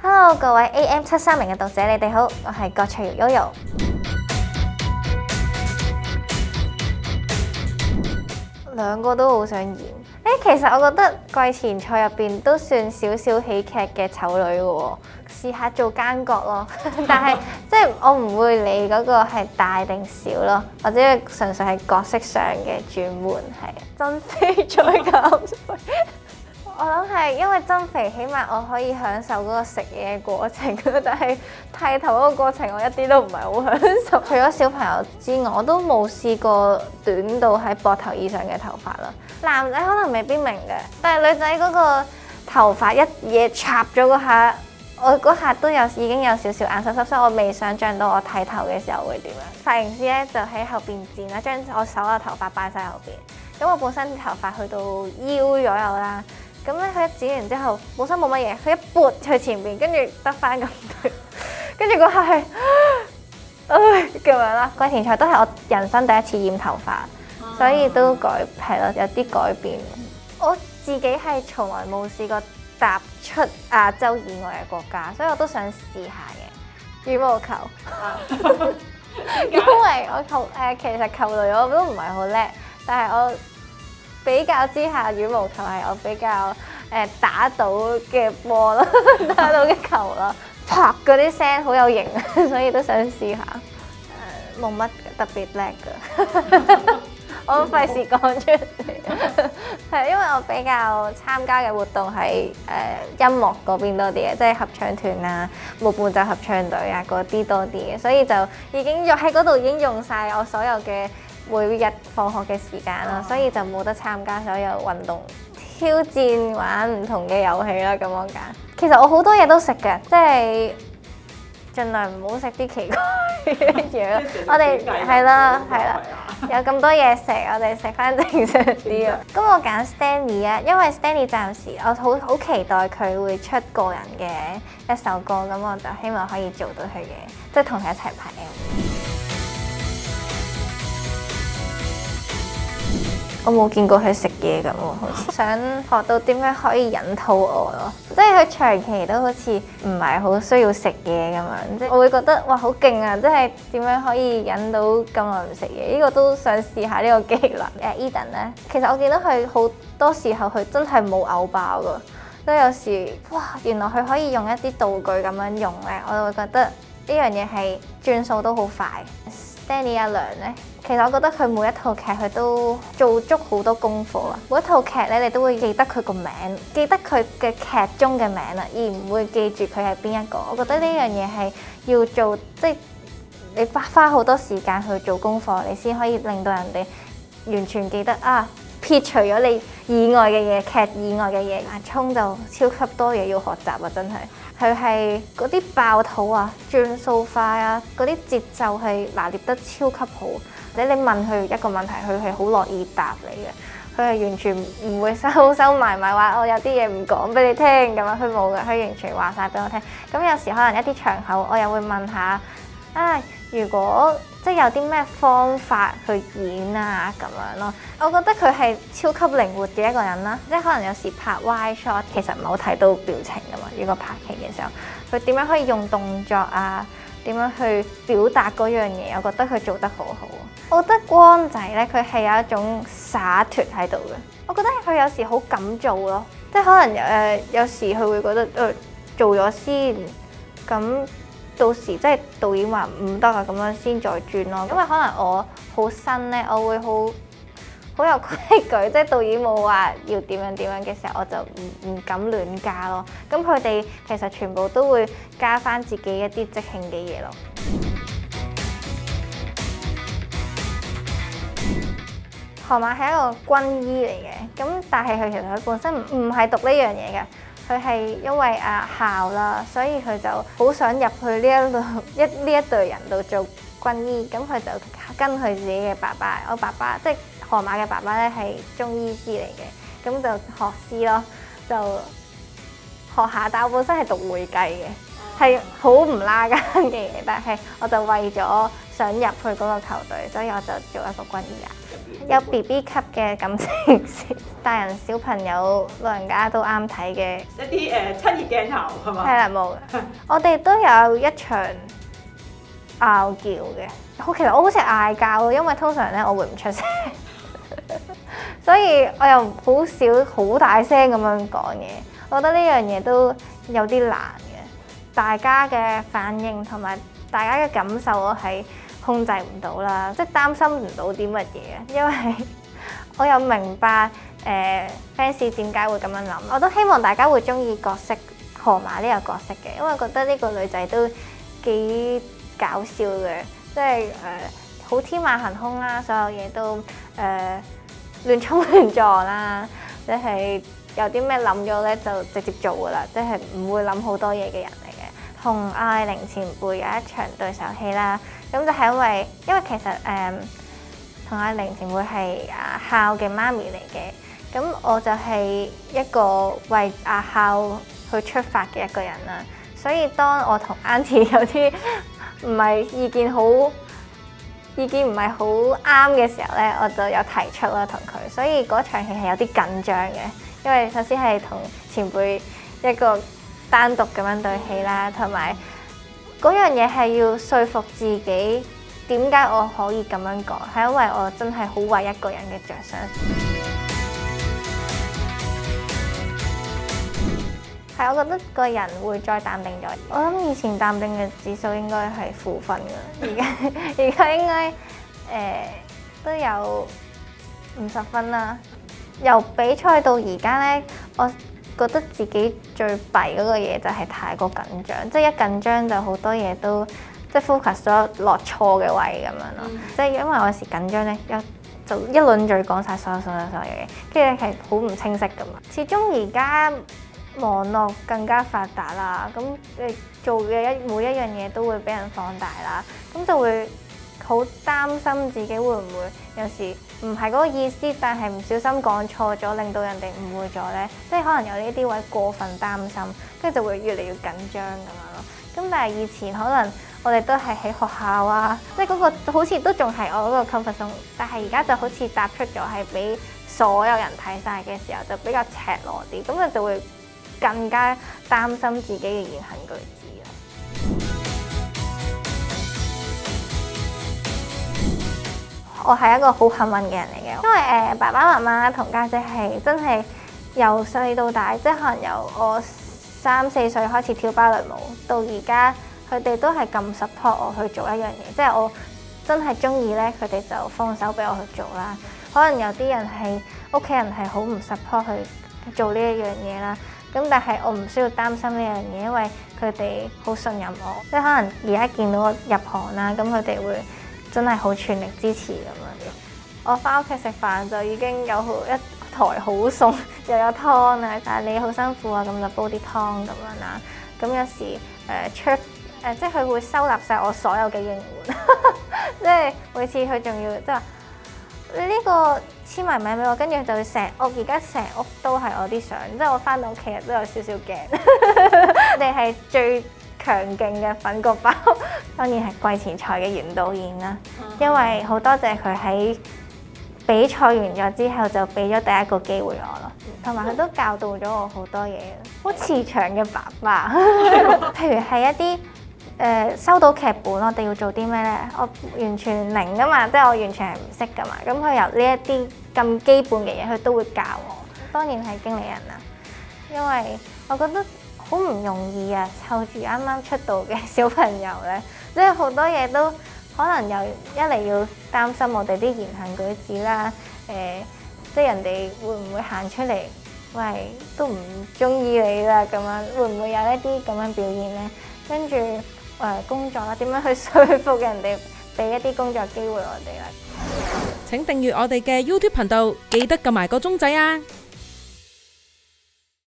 Hello， 各位 AM730嘅讀者，你哋好，我係郭翠瑤 Yoyo。兩個都好想演。其實我覺得季前賽入邊都算少少喜劇嘅醜女嘅喎，試下做奸角咯。但係即係我唔會理嗰個係大定小咯，或者純粹係角色上嘅轉換係增肥再減肥。我諗係因為增肥，起碼我可以享受嗰個食嘢嘅過程，但係剃頭嗰個過程我一啲都唔係好享受。除咗小朋友之外，我都冇試過短到喺膊頭以上嘅頭髮啦。男仔可能未必明嘅，但係女仔嗰個頭髮一嘢插咗嗰下，我嗰下都已經有少少眼濕濕，所以我未想像到我剃頭嘅時候會點樣。髮型師咧就喺後邊剪啦，將我手嘅頭髮擺晒後邊。咁我本身頭髮去到腰左右啦。咁咧，佢一剪完之後，本身冇乜嘢，佢一撥去前邊，跟住得翻咁多，跟住嗰下係，咁樣啦。季前賽都係我人生第一次染頭髮，所以都係咯，有啲改變。我自己係從來冇試過踏出亞洲以外嘅國家，所以我都想試下嘅羽毛球。因為我其實球類我都唔係好叻，但係我比較之下，羽毛球係我比較打到嘅波咯，打到嘅球咯，啪嗰啲聲好有型，所以都想試下。冇乜特別叻㗎，我費事講出嚟。係因為我比較參加嘅活動係音樂嗰邊多啲嘅，即係合唱團啊、無伴奏合唱隊啊嗰啲多啲嘅，所以就已經喺嗰度已經用晒我所有嘅每日放學嘅時間啦，所以就冇得參加所有運動挑戰玩唔同嘅遊戲啦。咁樣揀，其實我好多嘢都食嘅，即係盡量唔好食啲奇怪嘅嘢。我哋係啦，有咁多嘢食，我哋食翻正常啲啊。咁我揀 Stanley 啊，因為 Stanley 暫時我好期待佢會出個人嘅一首歌，咁我就希望可以做到佢嘅，即係同佢一齊拍 MV。我冇見過佢食嘢咁喎，好似想學到點樣可以引肚餓咯。即係佢長期都好似唔係好需要食嘢咁樣，即係我會覺得哇好勁啊！即係點樣可以引到咁耐唔食嘢？呢個都想試下呢個技能。Eden 咧，其實我見到佢好多時候佢真係冇嘔爆㗎，即係有時哇原來佢可以用一啲道具咁樣用咧，我就會覺得呢樣嘢係轉數都好快。Stanley 阿良咧。其實我覺得佢每一套劇佢都做足好多功課啊！每一套劇咧，你都會記得佢個名，記得佢嘅劇中嘅名啦，而唔會記住佢係邊一個。我覺得呢樣嘢係要做，即係你花好多時間去做功課，你先可以令到人哋完全記得啊！撇除咗你以外嘅嘢，劇以外嘅嘢，阿聰就超級多嘢要學習啊！真係，佢係嗰啲爆肚啊、轉數快啊、嗰啲節奏係拿捏得超級好。你問佢一個問題，佢係好樂意答你嘅，佢係完全唔會收埋話我有啲嘢唔講俾你聽咁樣，佢冇嘅，佢完全話晒俾我聽。咁有時可能一啲場口，我又會問下啊，如果即係有啲咩方法去演啊咁樣咯。我覺得佢係超級靈活嘅一個人啦，即係可能有時拍 wide shot 其實唔係好睇到表情㗎嘛。如果拍戲嘅時候，佢點樣可以用動作啊？點樣去表達嗰樣嘢？我覺得佢做得好好。我覺得光仔咧，佢係有一種灑脱喺度嘅。我覺得佢有時好敢做咯，即係可能有時佢會覺得做咗先，咁到時即係導演話唔得啊，咁樣先再轉咯。因為可能我好新咧，我會好有規矩，即係導演冇話要點樣嘅時候，我就唔敢亂加咯。咁佢哋其實全部都會加翻自己一啲即興嘅嘢咯。河馬係一個軍醫嚟嘅，咁但係佢其實佢本身唔係讀呢樣嘢嘅，佢係因為校啦，所以佢就好想入去呢一隊人度做軍醫，咁佢就跟佢自己嘅爸爸，我爸爸即係河馬嘅爸爸咧係中醫師嚟嘅，咁就學師咯，就學下，但我本身係讀會計嘅， 係好唔拉更嘅嘢，但係我就為咗想入去嗰個球隊，所以我就做一個軍醫啊。有 BB 級嘅感情線，大人小朋友老人家都啱睇嘅一啲親熱鏡頭係嘛？ 係啦，冇嘅。我哋都有一場拗撬嘅，其實我好似嗌交，因為通常咧我會唔出聲，所以我又好少好大聲咁樣講嘢。我覺得呢樣嘢都有啲難嘅，大家嘅反應同埋大家嘅感受我係控制唔到啦，即係擔心唔到啲乜嘢，因為我有明白fans 點解會咁樣諗，我都希望大家會中意角色河馬呢個角色嘅，因為覺得呢個女仔都幾搞笑嘅，即係好天馬行空啦，所有嘢都亂衝亂撞啦，即係有啲咩諗咗咧就直接做噶啦，即係唔會諗好多嘢嘅人嚟嘅。同艾玲前輩有一場對手戲啦，咁就係因為其實同艾玲前輩係阿孝嘅媽咪嚟嘅，咁我就係一個為阿孝去出發嘅一個人啦，所以當我同 Auntie 有啲唔係意見唔係好啱嘅時候咧，我就有提出啦同佢，所以嗰場戲係有啲緊張嘅，因為首先係同前輩一個單獨咁樣對戲啦，同埋嗰樣嘢係要說服自己點解我可以咁樣講，係因為我真係好為一個人嘅着想。係，我覺得個人會再淡定咗。我諗以前淡定嘅指數應該係負分㗎，而家應該都有50分啦。由比賽到而家呢，我覺得自己最弊嗰個嘢就係太過緊張，即係一緊張就好多嘢都即係 focus 咗落錯嘅位咁樣咯。即係因為我有時緊張呢，就一輪嘴講晒所有嘢，跟住係好唔清晰噶嘛。始終而家網絡更加發達啦，咁你做嘅每一樣嘢都會俾人放大啦，咁就會好擔心自己會唔會有時唔係嗰個意思，但係唔小心講錯咗，令到人哋誤會咗呢。即係可能有呢啲位過分擔心，跟住就會越嚟越緊張咁樣咯。咁但係以前可能我哋都係喺學校啊，即係嗰個好似都仲係我嗰個 comfort zone，但係而家就好似踏出咗係俾所有人睇晒嘅時候，就比較赤裸啲，咁就會更加擔心自己嘅言行舉止啦。我係一個好幸運嘅人嚟嘅，因為爸爸媽媽同家姐係真係由細到大，即係可能由我3、4歲開始跳芭蕾舞，到而家佢哋都係咁 support 我去做一樣嘢，即係我真係中意咧，佢哋就放手俾我去做啦。可能有啲人係屋企人係好唔 support 去做呢一樣嘢啦。咁但係我唔需要擔心呢樣嘢，因為佢哋好信任我，即係可能而家見到我入行啦，咁佢哋會真係好全力支持咁樣嘅。我翻屋企食飯就已經有一台好餸，又有湯啊，但係你好辛苦啊，咁就煲啲湯咁樣啦。咁有時即係佢會收納晒我所有嘅應援，即係每次佢仲要即係話你呢個簽埋名俾我，跟住就會而家成屋都係我啲相，即係我翻到屋企日都有少少驚。佢哋係最強勁嘅粉葛包，當然係季前賽嘅袁導演啦，因為好多謝佢喺比賽完咗之後就俾咗第一個機會我咯，同埋佢都教導咗我好多嘢，好慈祥嘅爸爸。譬如係一啲收到劇本，我哋要做啲咩呢？我完全零噶嘛，即係我完全係唔識噶嘛。咁佢由呢一啲咁基本嘅嘢，佢都會教我。當然係經理人啦，因為我覺得好唔容易啊，湊住啱啱出道嘅小朋友呢，即係好多嘢都可能又一嚟要擔心我哋啲言行舉止啦，即係人哋會唔會行出嚟，喂都唔中意你啦咁樣，會唔會有一啲咁樣表現呢？跟住工作啦，點樣去說服人哋俾一啲工作機會我哋啦？ 請訂閱我哋嘅 YouTube 頻道，記得撳埋個鐘仔啊！